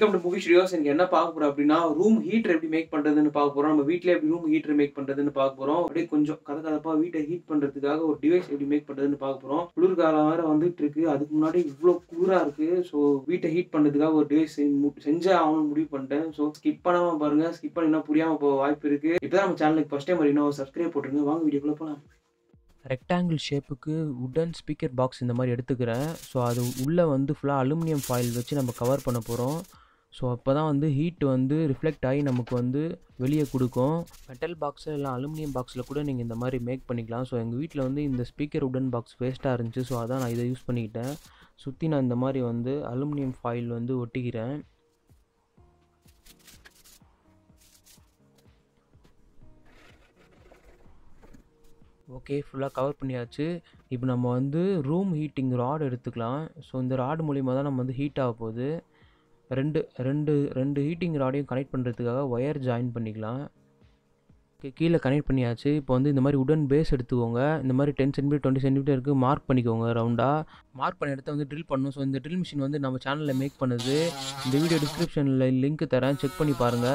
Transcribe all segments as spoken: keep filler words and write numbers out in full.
Welcome to movie studios. இங்க என்ன பார்க்க போறோம் அப்படின்னா ரூம் ஹீட்டர் எப்படி மேக் பண்றதுன்னு பார்க்க போறோம். நம்ம வீட்லயே எப்படி ரூம் ஹீட்டர் மேக் பண்றதுன்னு பார்க்க போறோம். அப்படியே கொஞ்சம் கதகதப்பா வீட்டை ஹீட் பண்றதுக்காக ஒரு டிவைஸ் எப்படி மேக் பண்றதுன்னு பார்க்க போறோம். குளிர்காலம் வேற வந்துட்டு இருக்கு. அதுக்கு முன்னாடி இவ்வளவு குளிரா இருக்கு. ஸோ வீட்டை ஹீட் பண்றதுக்காக ஒரு டிவைஸ் செஞ்சே ஆகணும்னு முடிவு பண்ணிட்டேன். ஸோ ஸ்கிப் பண்ணாம பாருங்க. ஸ்கிப் பண்ணினா புரியாம போக வாய்ப்பு இருக்கு. இப்பதான் நம்ம சேனலுக்கு ஃபர்ஸ்ட் டைம் வரீங்கன்னா சப்ஸ்கிரைப் போட்டுருங்க. வாங்க வீடியோக்குள்ள போலாம். ரெக்டாங்கிள் ஷேப்புக்கு உட்டன் ஸ்பீக்கர் பாக்ஸ் இந்த மாதிரி எடுத்துக்கிறேன். ஸோ அது உள்ளே வந்து ஃபுல்லாக அலுமினியம் ஃபாயில் வச்சு நம்ம கவர் பண்ண போகிறோம். ஸோ அப்போ தான் வந்து ஹீட் வந்து ரிஃப்ளெக்ட் ஆகி நமக்கு வந்து வெளியே கொடுக்கும். மெட்டல் பாக்ஸில் இல்லை அலுமினியம் பாக்ஸில் கூட நீங்கள் இந்த மாதிரி மேக் பண்ணிக்கலாம். ஸோ எங்கள் வீட்டில் வந்து இந்த ஸ்பீக்கர் உடன் பாக்ஸ் வேஸ்ட்டாக இருந்துச்சு. ஸோ அதான் நான் இதை யூஸ் பண்ணிக்கிட்டேன். சுற்றி நான் இந்த மாதிரி வந்து அலுமினியம் ஃபாயில் வந்து ஒட்டிக்கிறேன். ஓகே, ஃபுல்லாக கவர் பண்ணியாச்சு. இப்போ நம்ம வந்து ரூம் ஹீட்டிங் ராட் எடுத்துக்கலாம். ஸோ இந்த ராட் மூலிமா தான் நம்ம வந்து ஹீட் ஆக போகுது. ரெண்டு ரெண்டு ரெண்டு ஹீட்டிங் ராடையும் கனெக்ட் பண்ணுறதுக்காக ஒயர் ஜாயின் பண்ணிக்கலாம். ஓகே, கீழே கனெக்ட் பண்ணியாச்சு. இப்போ வந்து இந்த மாதிரி உடன் பேஸ் எடுத்துக்கோங்க. இந்த மாதிரி டென் சென்டிமீட்டர் டுவெண்ட்டி சென்டிமீட்டருக்கு மார்க் பண்ணிக்கோங்க ரவுண்டாக. மார்க் பண்ண இடத்த வந்து ட்ரில் பண்ணணும். ஸோ இந்த ட்ரில் மிஷின் வந்து நம்ம சேனலில் மேக் பண்ணுது. இந்த வீடியோ டிஸ்கிரிப்ஷனில் லிங்க் தரேன், செக் பண்ணி பாருங்கள்.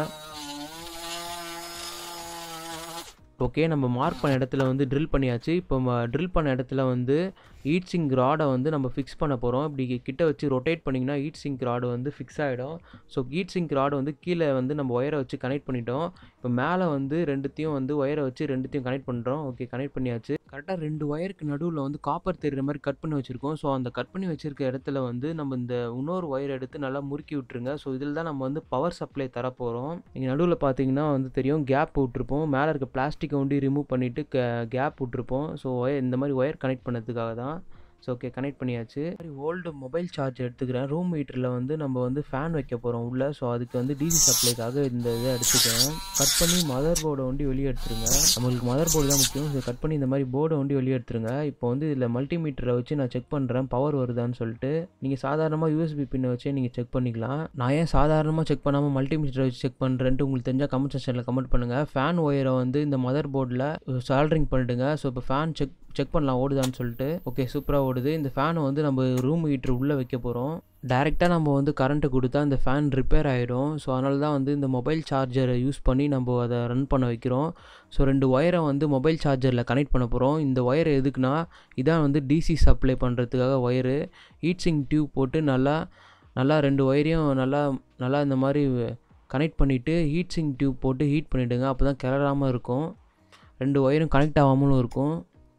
ஓகே, நம்ம மார்க் பண்ண இடத்துல வந்து ட்ரில் பண்ணியாச்சு. இப்போ ட்ரில் பண்ண இடத்துல வந்து ஹீட் சிங்க் ராடை வந்து நம்ம ஃபிக்ஸ் பண்ண போகிறோம். இப்படி கிட்ட வச்சு ரொட்டேட் பண்ணிங்கன்னா ஹீட் சிங்க் ராடு வந்து ஃபிக்ஸ் ஆகிடும். ஸோ ஹீட் சிங்க் ராடு வந்து கீழே வந்து நம்ம ஒயரை வச்சு கனெக்ட் பண்ணிட்டோம். இப்போ மேலே வந்து ரெண்டுத்தையும் வந்து ஒயரை வச்சு ரெண்டுத்தையும் கனெக்ட் பண்ணுறோம். ஓகே, கனெக்ட் பண்ணியாச்சு. கரெக்டாக ரெண்டு ஒயருக்கு நடுவில் வந்து காப்பர் தெரிகிற மாதிரி கட் பண்ணி வச்சுருக்கோம். ஸோ அந்த கட் பண்ணி வச்சுருக்க இடத்துல வந்து நம்ம இந்த இன்னொரு ஒயர் எடுத்து நல்லா முறுக்கி விட்டுருங்க. ஸோ இதில் தான் நம்ம வந்து பவர் சப்ளை தரப்போகிறோம். நீங்கள் நடுவில் பார்த்தீங்கன்னா வந்து தெரியும், கேப் விட்டுருப்போம். மேலே இருக்க பிளாஸ்டிக்கை வந்து ரிமூவ் பண்ணிவிட்டு கேப் விட்டுருப்போம். ஸோ ஒயர் இந்த மாதிரி ஒயர் கனெக்ட் பண்ணதுக்காக தான். ஸோ ஓகே, கனெக்ட் பண்ணியாச்சு. மாதிரி ஓல்டு மொபைல் சார்ஜ் எடுத்துக்கிறேன். ரூம் ஹீட்டரில் வந்து நம்ம வந்து ஃபேன் வைக்க போகிறோம் உள்ளே. ஸோ அதுக்கு வந்து டிசி சப்ளைக்காக இந்த இதை எடுத்துக்கிறேன். கட் பண்ணி மதர் போர்டை ஒண்டி வெளியே எடுத்துருங்க. நம்மளுக்கு மதர் போர்டு தான் முக்கியம். ஸோ கட் பண்ணி இந்த மாதிரி போர்டை ஒண்டி வெளியே எடுத்துருங்க. இப்போ வந்து இதில் மல்டிமீட்டரை வச்சு நான் செக் பண்ணுறேன் பவர் வருதான்னு சொல்லிட்டு. நீங்கள் சாதாரணமாக யூஎஸ்பி பின்னை வச்சே நீங்கள் செக் பண்ணிக்கலாம். நான் ஏன் சாதாரணமாக செக் பண்ணாமல் மல்டிமீட்டரை வச்சு செக் பண்ணுறேன்ட்டு உங்களுக்கு தெரிஞ்சால் கமெண்ட் செக்ஷனில் கமெண்ட் பண்ணுங்கள். ஃபேன் ஒயரை வந்து இந்த மதர் போர்டில் சால்டரிங் பண்ணிடுங்க. ஸோ இப்போ ஃபேன் செக் செக் பண்ணலாம் ஓடுதான்னு சொல்லிட்டு. ஓகே, சூப்பராக ஓடுது. இந்த ஃபேனை வந்து நம்ம ரூம் ஹீட்டர் உள்ளே வைக்க போகிறோம். டேரெக்டாக நம்ம வந்து கரண்ட்டு கொடுத்தா இந்த ஃபேன் ரிப்பேர் ஆகிடும். ஸோ அதனால தான் வந்து இந்த மொபைல் சார்ஜரை யூஸ் பண்ணி நம்ம அதை ரன் பண்ண வைக்கிறோம். ஸோ ரெண்டு ஒயரை வந்து மொபைல் சார்ஜரில் கனெக்ட் பண்ண போகிறோம். இந்த ஒயர் எதுக்குன்னா, இதான் வந்து டிசி சப்ளை பண்ணுறதுக்காக ஒயரு. ஹீட் சிங்க் டியூப் போட்டு நல்லா நல்லா ரெண்டு ஒயரையும் நல்லா நல்லா இந்த மாதிரி கனெக்ட் பண்ணிவிட்டு ஹீட் சிங்க் டியூப் போட்டு ஹீட் பண்ணிவிடுங்க. அப்போ தான் கிளறாமல் இருக்கும். ரெண்டு ஒயரும் கனெக்ட் ஆகாமலும் இருக்கும்.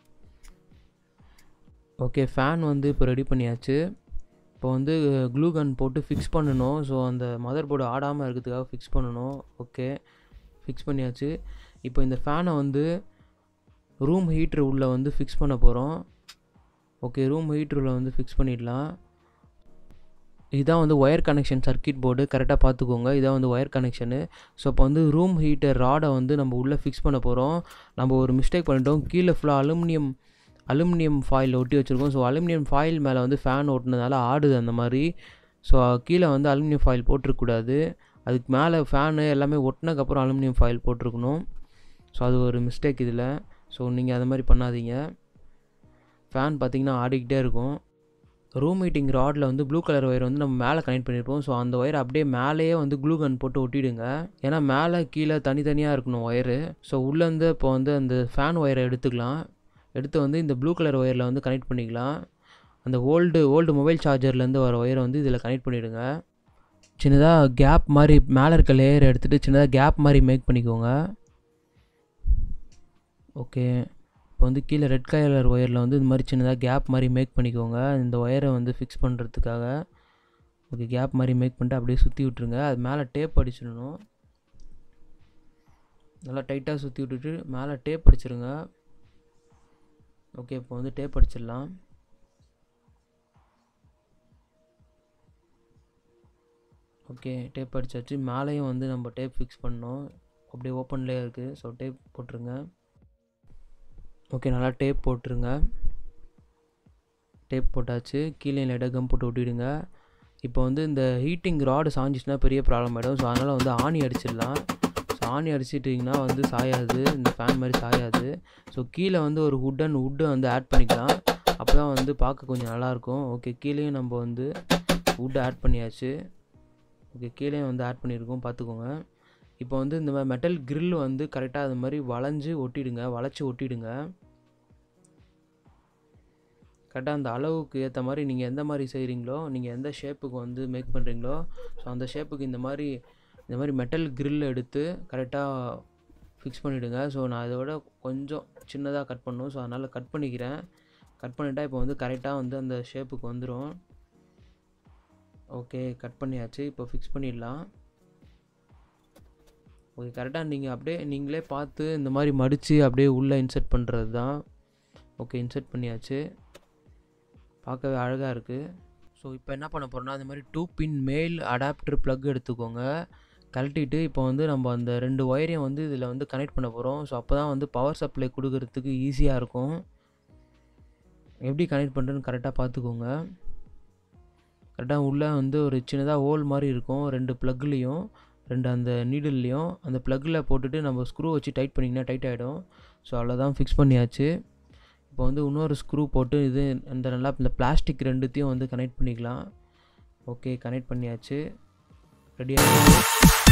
ஓகே, ஃபேன் வந்து இப்போ ரெடி பண்ணியாச்சு. இப்போ வந்து க்ளூ கன் போட்டு ஃபிக்ஸ் பண்ணணும். ஸோ அந்த மதர் போர்டு ஆடாமல் இருக்கிறதுக்காக ஃபிக்ஸ் பண்ணணும். ஓகே, ஃபிக்ஸ் பண்ணியாச்சு. இப்போ இந்த ஃபேனை வந்து ரூம் ஹீட்ரு உள்ளே வந்து ஃபிக்ஸ் பண்ண போகிறோம். ஓகே, ரூம் ஹீட்ருள்ள வந்து ஃபிக்ஸ் பண்ணிடலாம். இதுதான் வந்து ஒயர் கனெக்ஷன் சர்க்கியூட் போர்டு, கரெக்டாக பார்த்துக்கோங்க. இதான் வந்து ஒயர் கனெக்ஷனு. ஸோ இப்போ வந்து ரூம் ஹீட்டர் ராடை வந்து நம்ம உள்ளே ஃபிக்ஸ் பண்ண போகிறோம். நம்ம ஒரு மிஸ்டேக் பண்ணிட்டோம். கீழே ஃபுல்லாக அலுமினியம் அலுமினியம் ஃபாயில் ஒட்டி வச்சுருக்கோம். ஸோ அலுமினியம் ஃபாயில் மேலே வந்து ஃபேன் ஓட்டினதால ஆடுது அந்த மாதிரி. ஸோ கீழே வந்து அலுமினியம் ஃபாயில் போட்டிருக்கக்கூடாது. அதுக்கு மேலே ஃபேனு எல்லாமே ஒட்டினதுக்கப்புறம் அலுமினியம் ஃபாயில் போட்டிருக்கணும். ஸோ அது ஒரு மிஸ்டேக் இதில். ஸோ நீங்கள் அது மாதிரி பண்ணாதீங்க. ஃபேன் பார்த்திங்கன்னா ஆடிக்கிட்டே இருக்கும். ரூம் ஹீட்டிங் ராடில் வந்து ப்ளூ கலர் ஒயர் வந்து நம்ம மேலே கனெக்ட் பண்ணியிருப்போம். ஸோ அந்த ஒயர் அப்படியே மேலேயே வந்து க்ளூ கன் போட்டு ஒட்டிடுங்க. ஏன்னா மேலே கீழே தனித்தனியாக இருக்கணும் ஒயரு. ஸோ உள்ளேருந்து இப்போ வந்து அந்த ஃபேன் ஒயரை எடுத்துக்கலாம். எடுத்து வந்து இந்த ப்ளூ கலர் ஒயரில் வந்து கனெக்ட் பண்ணிக்கலாம். அந்த ஓல்டு ஓல்டு மொபைல் சார்ஜர்லேருந்து வர ஒயரை வந்து இதில் கனெக்ட் பண்ணிவிடுங்க. சின்னதாக கேப் மாதிரி மேலே இருக்க லேயர் எடுத்துகிட்டு சின்னதாக கேப் மாதிரி மேக் பண்ணிக்கோங்க. ஓகே, இப்போ வந்து கீழே ரெட் கலர் ஒயரில் வந்து இந்த மாதிரி சின்னதாக கேப் மாதிரி மேக் பண்ணிக்கோங்க. இந்த ஒயரை வந்து ஃபிக்ஸ் பண்ணுறதுக்காக. ஓகே, கேப் மாதிரி மேக் பண்ணிட்டு அப்படியே சுற்றி விட்ருங்க. அது மேலே டேப் அடிச்சிடணும். நல்லா டைட்டாக சுற்றி விட்டுட்டு மேலே டேப் அடிச்சிருங்க. ஓகே, இப்போ வந்து டேப் அடிச்சிடலாம். ஓகே, டேப் அடிச்சாச்சு. மேலேயும் வந்து நம்ம டேப் ஃபிக்ஸ் பண்ணோம். அப்படியே ஓப்பன்லேயே இருக்குது. ஸோ டேப் போட்டுருங்க. ஓகே, நல்லா டேப் போட்டுருங்க. டேப் போட்டாச்சு. கீழே லைட்டாக கம் போட்டு ஒட்டிடுங்க. இப்போ வந்து இந்த ஹீட்டிங் ராடு சாஞ்சிச்சுன்னா பெரிய ப்ராப்ளம் ஆகிடும். ஸோ அதனால் வந்து ஆணி அடிச்சிடலாம். ஸோ ஆணி அடிச்சிட்டிங்கன்னா வந்து சாயாது, இந்த ஃபேன் மாதிரி சாயாது. ஸோ கீழே வந்து ஒரு உட்டன் உட்டு வந்து ஆட் பண்ணிக்கலாம். அப்போ தான் வந்து பார்க்க கொஞ்சம் நல்லாயிருக்கும். ஓகே, கீழேயும் நம்ம வந்து உட் ஆட் பண்ணியாச்சு. ஓகே, கீழே வந்து ஆட் பண்ணியிருக்கோம் பார்த்துக்கோங்க. இப்போ வந்து இந்த மாதிரி மெட்டல் கிரில் வந்து கரெக்டாக அது மாதிரி வளைஞ்சு ஒட்டிடுங்க, வளைச்சி ஒட்டிடுங்க. கரெக்டாக அந்த அளவுக்கு ஏற்ற மாதிரி நீங்கள் எந்த மாதிரி செய்கிறீங்களோ, நீங்கள் எந்த ஷேப்புக்கு வந்து மேக் பண்ணுறீங்களோ, ஸோ அந்த ஷேப்புக்கு இந்த மாதிரி இந்த மாதிரி மெட்டல் கிரில் எடுத்து கரெக்டாக ஃபிக்ஸ் பண்ணிவிடுங்க. ஸோ நான் இதோட கொஞ்சம் சின்னதாக கட் பண்ணணும், ஸோ அதனால் கட் பண்ணிக்கிறேன். கட் பண்ணிட்டா இப்போ வந்து கரெக்டாக வந்து அந்த ஷேப்புக்கு வந்துடும். ஓகே, கட் பண்ணியாச்சு. இப்போ ஃபிக்ஸ் பண்ணிடலாம். ஓகே, கரெக்டாக நீங்கள் அப்படியே நீங்களே பார்த்து இந்த மாதிரி மடித்து அப்படியே உள்ளே இன்சர்ட் பண்ணுறது தான். ஓகே, இன்சர்ட் பண்ணியாச்சு. பார்க்கவே அழகாக இருக்குது. ஸோ இப்போ என்ன பண்ண போகிறோம்னா, அந்த மாதிரி டூ பின் மேல் அடாப்டர் ப்ளக் எடுத்துக்கோங்க. கழட்டிட்டு இப்போ வந்து நம்ம அந்த ரெண்டு ஒயரையும் வந்து இதில் வந்து கனெக்ட் பண்ண போகிறோம். ஸோ அப்போ தான் வந்து பவர் சப்ளை கொடுக்கறதுக்கு ஈஸியாக இருக்கும். எப்படி கனெக்ட் பண்ணுறதுன்னு கரெக்டாக பார்த்துக்கோங்க. கரெக்டாக உள்ளே வந்து ஒரு சின்னதாக ஹோல் மாதிரி இருக்கும், ரெண்டு ப்ளக்லேயும் ரெண்டு அந்த நீடில்லையும். அந்த ப்ளக்கில் போட்டுட்டு நம்ம ஸ்க்ரூ வச்சு டைட் பண்ணிங்கன்னா டைட் ஆகிடும். ஸோ அவ்வளோதான், ஃபிக்ஸ் பண்ணியாச்சு. இப்போ வந்து இன்னொரு ஸ்க்ரூ போட்டு இது இந்த நல்லா இந்த பிளாஸ்டிக் ரெண்டுத்தையும் வந்து கனெக்ட் பண்ணிக்கலாம். ஓகே, கனெக்ட் பண்ணியாச்சு. ரெடியாக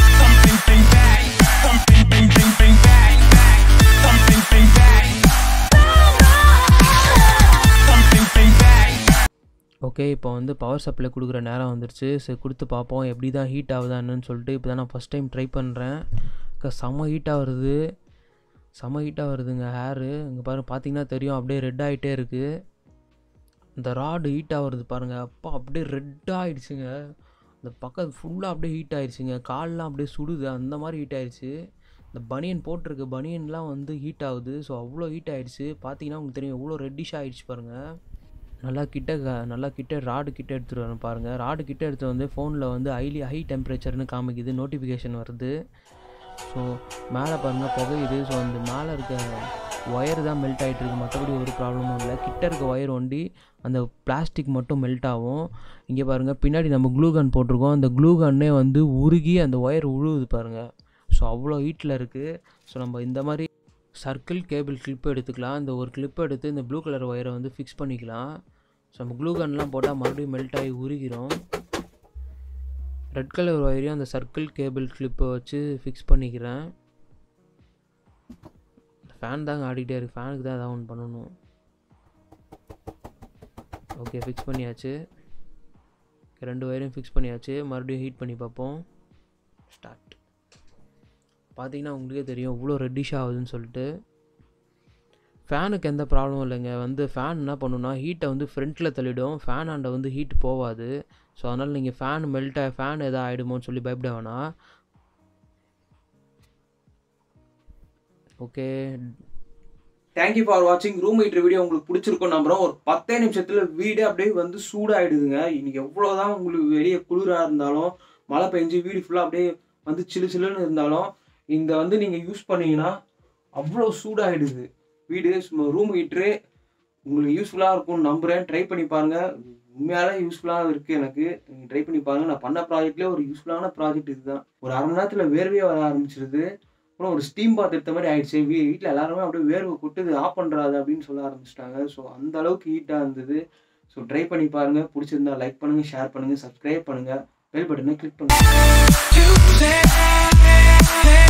ஓகே, இப்போ வந்து பவர் சப்ளை கொடுக்குற நேரம் வந்துருச்சு. சரி, கொடுத்து பார்ப்போம் எப்படி தான் ஹீட் ஆகுதான்னு சொல்லிட்டு. இப்போ தான் நான் ஃபஸ்ட் டைம் ட்ரை பண்ணுறேன். செம்ம ஹீட்டாக வருது, செம்ம ஹீட்டாக வருதுங்க ஹேரு. இங்கே பாருங்கள், பார்த்தீங்கன்னா தெரியும், அப்படியே ரெட் ஆகிட்டே இருக்குது. இந்த ராடு ஹீட்டாக வருது பாருங்கள். அப்பா அப்படியே ரெட் ஆகிடுச்சுங்க. இந்த பக்கம் ஃபுல்லாக அப்படியே ஹீட் ஆகிடுச்சுங்க. கால்லாம் அப்படியே சுடுது, அந்த மாதிரி ஹீட் ஆகிடுச்சு. இந்த பனியன் போட்டிருக்கு, பனியன்லாம் வந்து ஹீட் ஆகுது. ஸோ அவ்வளோ ஹீட் ஆகிடுச்சு. பார்த்தீங்கன்னா உங்களுக்கு தெரியும் எவ்வளோ ரெட்டிஷ் ஆகிடுச்சு பாருங்கள். நல்லா கிட்ட நல்லா கிட்ட ராடு கிட்ட எடுத்துகிட்டு வரணும் பாருங்கள். ராடு கிட்ட எடுத்து வந்து ஃபோனில் வந்து ஹைலி ஹை டெம்பரேச்சர்னு காமிக்குது, நோட்டிஃபிகேஷன் வருது. ஸோ மேலே பாருங்கள் புகையுது. ஸோ அந்த மேலே இருக்க ஒயர் தான் மெல்ட் ஆகிட்டுருக்கு, மற்றபடி ஒரு ப்ராப்ளமும் இல்லை. கிட்ட இருக்க ஒயர் ஒண்டி அந்த பிளாஸ்டிக் மட்டும் மெல்ட் ஆகும். இங்கே பாருங்கள் பின்னாடி நம்ம க்ளூ கன் போட்டிருக்கோம், அந்த க்ளூ கன்னே வந்து உருகி அந்த ஒயர் உழுவுது பாருங்கள். ஸோ அவ்வளோ ஹீட்டில் இருக்குது. ஸோ நம்ம இந்த மாதிரி சர்க்கிள் கேபிள் கிளிப் எடுத்துக்கலாம். இந்த ஒரு கிளிப் எடுத்து இந்த ப்ளூ கலர் ஒயரை வந்து ஃபிக்ஸ் பண்ணிக்கலாம். ஸோ நம்ம க்ளூ கன்லாம் போட்டால் மறுபடியும் மெல்ட் ஆகி உருகிறோம். ரெட் கலர் ஒயரையும் அந்த சர்க்கிள் கேபிள் கிளிப்பை வச்சு ஃபிக்ஸ் பண்ணிக்கிறேன். ஃபேன் தாங்க ஆடிக்கிட்டே இருக்குது, ஃபேனுக்கு தான் எதாவது ஒன்று பண்ணணும். ஓகே, ஃபிக்ஸ் பண்ணியாச்சு. ரெண்டு ஒயரையும் ஃபிக்ஸ் பண்ணியாச்சு. மறுபடியும் ஹீட் பண்ணி பார்ப்போம். ஸ்டார்ட். பார்த்தீங்கன்னா உங்களுக்கே தெரியும் இவ்வளோ ரெட்டிஷ் ஆகுதுன்னு சொல்லிட்டு. ஃபேனுக்கு எந்த ப்ராப்ளமும் இல்லைங்க. வந்து ஃபேன் என்ன பண்ணுன்னா ஹீட்டை வந்து ஃப்ரண்ட்டில் தள்ளிடும், ஃபேன் ஆண்ட வந்து ஹீட் போகாது. ஸோ அதனால் நீங்கள் ஃபேன் மெல்ட் ஆகி ஃபேன் எதாவது ஆகிடுமோன்னு சொல்லி பயப்பட வேணாம். ஓகே, தேங்க்யூ ஃபார் வாட்சிங். ரூம் ஹீட்டர் வீடியோ உங்களுக்கு பிடிச்சிருக்கும் நம்புறோம். ஒரு பத்தே நிமிஷத்தில் வீடு அப்படியே வந்து சூடாகிடுதுங்க. இன்னைக்கு எவ்வளோதான் உங்களுக்கு வெளியே குளிராக இருந்தாலும், மழை பெஞ்சு வீடு ஃபுல்லாக அப்படியே வந்து சிலு சிலுன்னு இருந்தாலும், இந்த வந்து நீங்கள் யூஸ் பண்ணிங்கன்னா அவ்வளோ சூடாகிடுது வீடு. ரூம் ஹீட்ரு உங்களுக்கு யூஸ்ஃபுல்லாக இருக்கும்னு நம்புகிறேன். ட்ரை பண்ணி பாருங்கள், உண்மையாலே யூஸ்ஃபுல்லாக இருக்குது எனக்கு. நீங்கள் ட்ரை பண்ணி பாருங்கள். நான் பண்ண ப்ராஜெக்ட்லேயே ஒரு யூஸ்ஃபுல்லான ப்ராஜெக்ட் இதுதான். ஒரு அரை மணி நேரத்தில் வேர்வையே வர ஆரம்பிச்சிருது. அப்புறம் ஒரு ஸ்டீம் பாத் எடுத்த மாதிரி ஆயிடுச்சு. வீ வீட்டில் எல்லாருமே அப்படியே வேர்வை கொட்டுது, ஆஃப் பண்ணுறாது அப்படின்னு சொல்ல ஆரம்பிச்சிட்டாங்க. ஸோ அந்த அளவுக்கு ஹீட்டாக இருந்தது. ஸோ ட்ரை பண்ணி பாருங்கள். பிடிச்சிருந்தா லைக் பண்ணுங்கள், ஷேர் பண்ணுங்கள், சப்ஸ்கிரைப் பண்ணுங்கள், பெல் பட்டனை கிளிக் பண்ணுங்கள்.